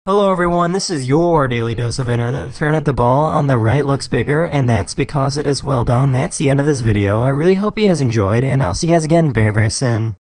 Hello everyone, this is your daily dose of internet. Turn the ball on the right looks bigger, and that's because it is well done. That's the end of this video. I really hope you guys enjoyed, and I'll see you guys again very soon.